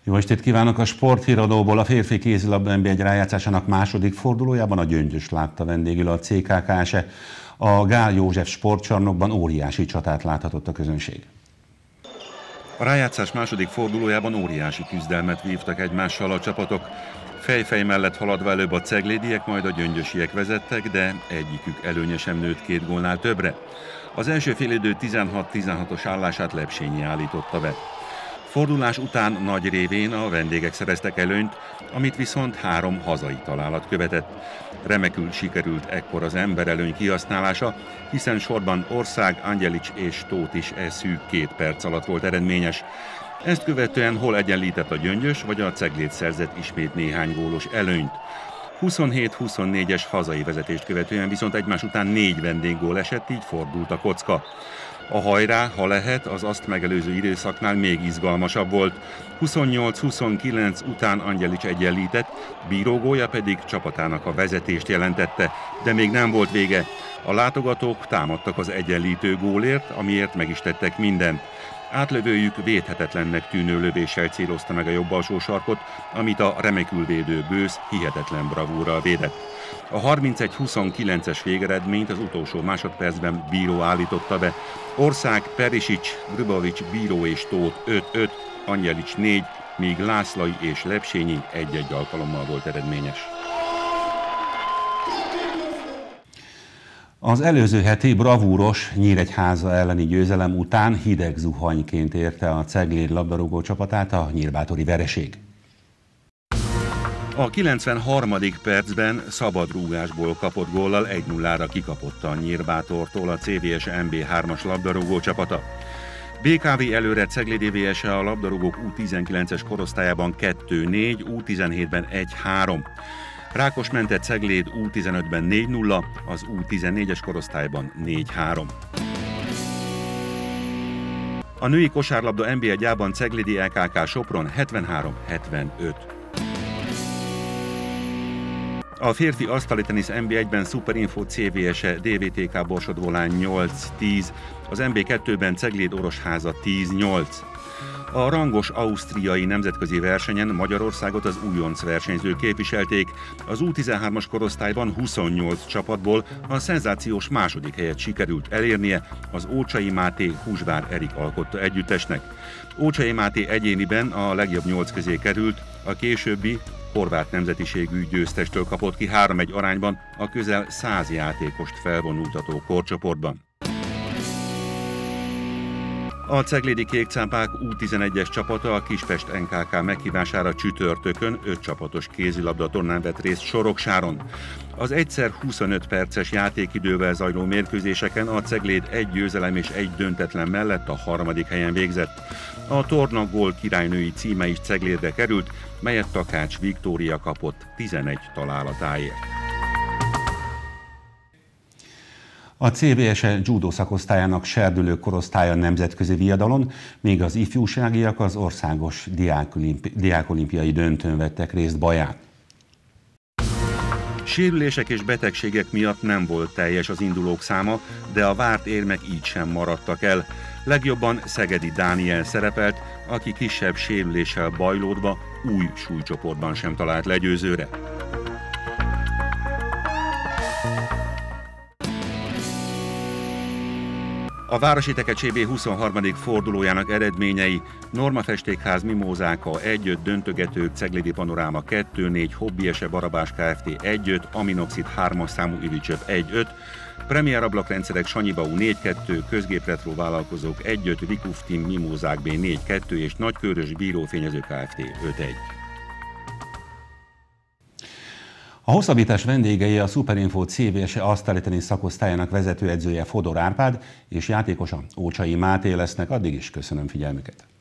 Jó estét kívánok! A sporthíradóból a férfi kézilabda NB1 rájátszásának második fordulójában a Gyöngyös látta vendégül a CKKS-e. A Gál József sportcsarnokban óriási csatát láthatott a közönség. A rájátszás második fordulójában óriási küzdelmet vívtak egymással a csapatok. Fej-fej mellett haladva előbb a ceglédiek, majd a gyöngyösiek vezettek, de egyikük előnye sem nőtt 2 gólnál többre. Az első félidő 16-16-os állását Lepsényi állította be. Fordulás után nagy révén a vendégek szereztek előnyt, amit viszont 3 hazai találat követett. Remekül sikerült ekkor az emberelőny kihasználása, hiszen sorban Ország, Angyelics és Tóth is szűk 2 perc alatt volt eredményes. Ezt követően hol egyenlített a Gyöngyös, vagy a Cegléd szerzett ismét néhány gólos előnyt. 27-24-es hazai vezetést követően viszont egymás után 4 vendéggól esett, így fordult a kocka. A hajrá, ha lehet, az azt megelőző időszaknál még izgalmasabb volt. 28-29 után Angyelics egyenlített, bírógólja pedig csapatának a vezetést jelentette, de még nem volt vége. A látogatók támadtak az egyenlítő gólért, amiért meg is tettek mindent. Átlövőjük védhetetlennek tűnő lövéssel célozta meg a jobb alsó sarkot, amit a remekül védő Bősz hihetetlen bravúrral védett. A 31-29-es végeredményt az utolsó másodpercben bíró állította be. Ország, Perisics, Grbavics, bíró és Tóth 5-5, Angyelics 4, míg Lászlai és Lepsényi 1-1 alkalommal volt eredményes. Az előző heti bravúros Nyíregyháza elleni győzelem után hideg zuhanyként érte a Cegléd labdarúgó csapatát a nyírbátori vereség. A 93. percben szabadrúgásból kapott góllal 1-0-ra kikapott a Nyírbátortól a CVS MB3-as labdarúgó csapata. BKV előre Cegléd EVS-e a labdarúgók U19-es korosztályában 2-4, U17-ben 1-3. Rákosmente Cegléd U15-ben 4-0, az U14-es korosztályban 4-3. A női kosárlabda NB1-ában Ceglédi LKK Sopron 73-75. A férfi asztalitenisz NB1-ben Superinfo CVS-e DVTK Borsod-Volán 8-10, az NB2-ben Cegléd Orosháza 10-8. A rangos ausztriai nemzetközi versenyen Magyarországot az újonc versenyzők képviselték. Az U13-as korosztályban 28 csapatból a szenzációs második helyet sikerült elérnie az Ócsai Máté Húsvár Erik alkotta együttesnek. Ócsai Máté egyéniben a legjobb 8 közé került, a későbbi horvát nemzetiségű győztestől kapott ki 3-1 arányban a közel 100 játékost felvonultató korcsoportban. A ceglédi kékcápák U11-es csapata a Kispest NKK meghívására csütörtökön 5 csapatos kézilabda tornán vett részt Soroksáron. Az egyszer 25 perces játékidővel zajló mérkőzéseken a Cegléd 1 győzelem és 1 döntetlen mellett a 3. helyen végzett. A torna gól királynői címe is Ceglédre került, melyet Takács Viktória kapott 11 találatáért. A CVS-e judó szakosztályának serdülő korosztálya nemzetközi viadalon, még az ifjúságiak az országos diákolimpiai döntőn vettek részt Baján. Sérülések és betegségek miatt nem volt teljes az indulók száma, de a várt érmek így sem maradtak el. Legjobban Szegedi Dániel szerepelt, aki kisebb sérüléssel bajlódva új súlycsoportban sem talált legyőzőre. A Városi Teke CB 23. fordulójának eredményei: Norma Festékház Mimózáka 1-5, Döntögetők Ceglédi Panoráma 2-4, Hobbiese Barabás Kft. 1-5, Aminoxid 3-as számú üvicsöp 1-5, Premier Ablakrendszerek Sanyibau 4-2, Közgép Retro Vállalkozók 1-5, Vikuf Team Mimózák B 4-2 és Nagykörös Bírófényező Kft. 5-1. A hosszabbítás vendégei a Superinfo CVS-e asztalitenisz szakosztályának vezetőedzője Fodor Árpád és játékosa Ócsai Máté lesznek. Addig is köszönöm figyelmüket.